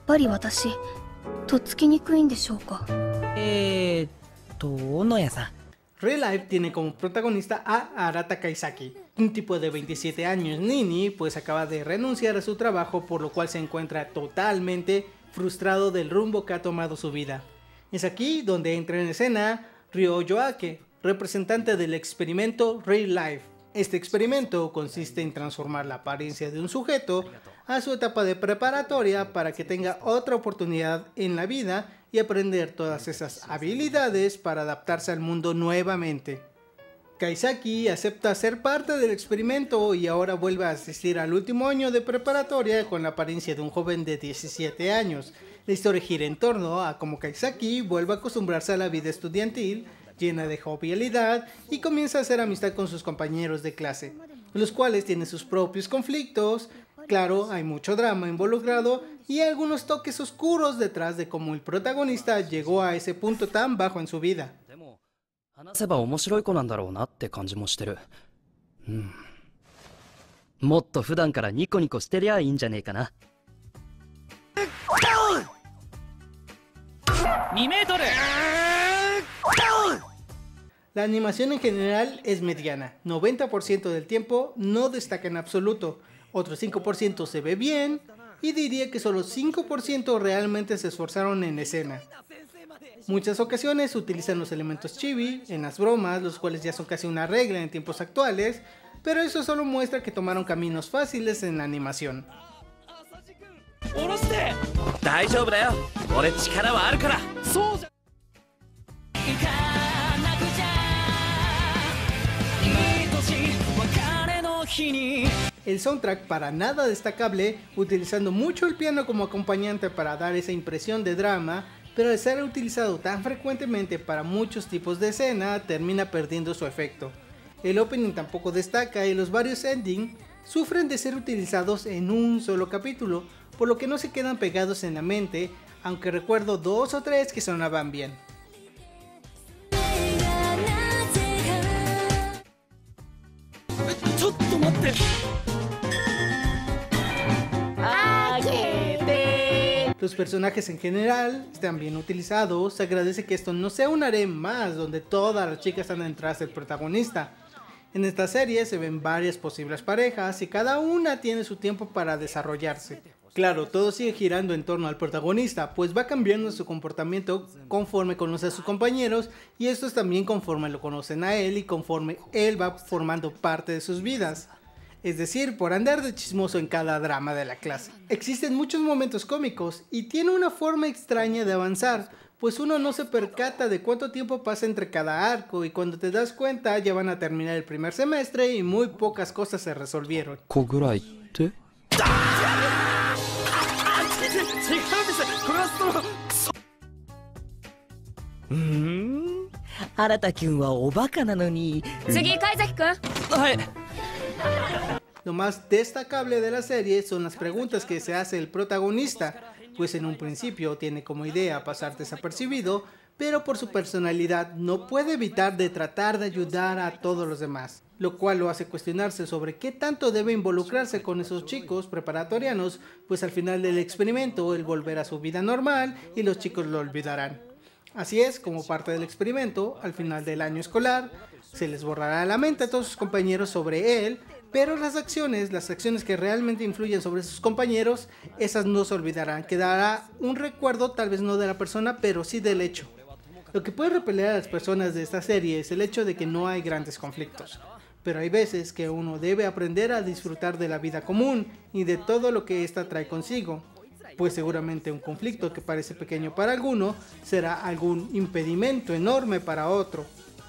ぱり私とっつきにくいんでしょうか。 小野屋さん。 Real Life tiene como protagonista a Arata Kaisaki, un tipo de 27 años nini, pues acaba de renunciar a su trabajo, por lo cual se encuentra totalmente frustrado del rumbo que ha tomado su vida. Es aquí donde entra en escena Ryo Ake, representante del experimento Real Life. Este experimento consiste en transformar la apariencia de un sujeto a su etapa de preparatoria para que tenga otra oportunidad en la vida y aprender todas esas habilidades para adaptarse al mundo nuevamente. Kaisaki acepta ser parte del experimento y ahora vuelve a asistir al último año de preparatoria con la apariencia de un joven de 17 años. La historia gira en torno a cómo Kaisaki vuelve a acostumbrarse a la vida estudiantil, llena de jovialidad, y comienza a hacer amistad con sus compañeros de clase, los cuales tienen sus propios conflictos. Claro, hay mucho drama involucrado y algunos toques oscuros detrás de cómo el protagonista llegó a ese punto tan bajo en su vida. 話せば面白い子なんだろうなって感じもしてる。もっと普段からニコニコしてりゃいいんじゃねえかな。2メートル。 La animación en general es mediana, 90% del tiempo no destaca en absoluto, otro 5% se ve bien y diría que solo 5% realmente se esforzaron en escena. Muchas ocasiones utilizan los elementos chibi en las bromas, los cuales ya son casi una regla en tiempos actuales, pero eso solo muestra que tomaron caminos fáciles en la animación. 大丈夫だよ。俺力はあるから。そうじゃ。 El soundtrack para nada destacable, utilizando mucho el piano como acompañante para dar esa impresión de drama, pero al ser utilizado tan frecuentemente para muchos tipos de escena, termina perdiendo su efecto. El opening tampoco destaca y los varios endings sufren de ser utilizados en un solo capítulo, por lo que no se quedan pegados en la mente, aunque recuerdo 2 o 3 que sonaban bien. Los personajes en general están bien utilizados. Se agradece que esto no sea un harem más donde todas las chicas están detrás del protagonista. En esta serie se ven varias posibles parejas y cada una tiene su tiempo para desarrollarse. Claro, todo sigue girando en torno al protagonista, pues va cambiando su comportamiento conforme conoce a sus compañeros, y estos también conforme lo conocen a él y conforme él va formando parte de sus vidas. Es decir, por andar de chismoso en cada drama de la clase. Existen muchos momentos cómicos y tiene una forma extraña de avanzar, pues uno no se percata de cuánto tiempo pasa entre cada arco y cuando te das cuenta ya van a terminar el primer semestre y muy pocas cosas se resolvieron. Lo más destacable de la serie son las preguntas que se hace el protagonista, pues en un principio tiene como idea pasar desapercibido, pero por su personalidad no puede evitar de tratar de ayudar a todos los demás, lo cual lo hace cuestionarse sobre qué tanto debe involucrarse con esos chicos preparatorianos, pues al final del experimento él volverá a su vida normal y los chicos lo olvidarán. Así es, como parte del experimento, al final del año escolar, se les borrará la mente a todos sus compañeros sobre él, pero las acciones que realmente influyen sobre sus compañeros, esas no se olvidarán. Quedará un recuerdo, tal vez no de la persona, pero sí del hecho. Lo que puede repeler a las personas de esta serie es el hecho de que no hay grandes conflictos. Pero hay veces que uno debe aprender a disfrutar de la vida común y de todo lo que ésta trae consigo. Pues seguramente un conflicto que parece pequeño para alguno será algún impedimento enorme para otro.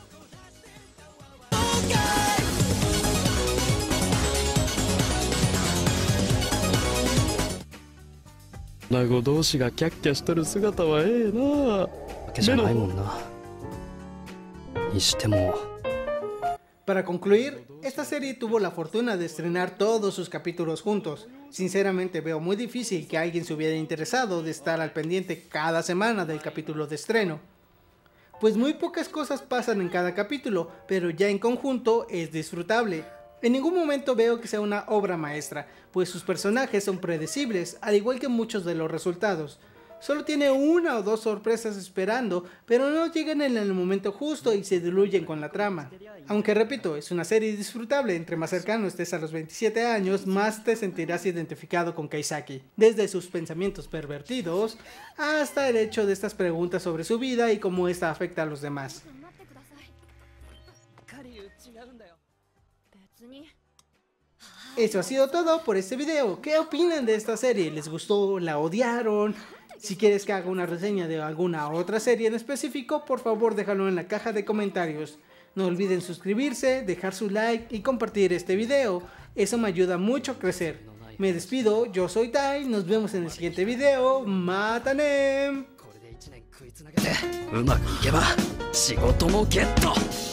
Para concluir, esta serie tuvo la fortuna de estrenar todos sus capítulos juntos. Sinceramente veo muy difícil que alguien se hubiera interesado de estar al pendiente cada semana del capítulo de estreno, pues muy pocas cosas pasan en cada capítulo, pero ya en conjunto es disfrutable. En ningún momento veo que sea una obra maestra, pues sus personajes son predecibles, al igual que muchos de los resultados. Solo tiene una o dos sorpresas esperando, pero no llegan en el momento justo y se diluyen con la trama. Aunque repito, es una serie disfrutable, entre más cercano estés a los 27 años, más te sentirás identificado con Kaisaki. Desde sus pensamientos pervertidos, hasta el hecho de estas preguntas sobre su vida y cómo esta afecta a los demás. Eso ha sido todo por este video. ¿Qué opinan de esta serie? ¿Les gustó? ¿La odiaron? Si quieres que haga una reseña de alguna otra serie en específico, por favor déjalo en la caja de comentarios. No olviden suscribirse, dejar su like y compartir este video. Eso me ayuda mucho a crecer. Me despido, yo soy Tai, nos vemos en el siguiente video. ¡Matanem! うまくいけば仕事もゲット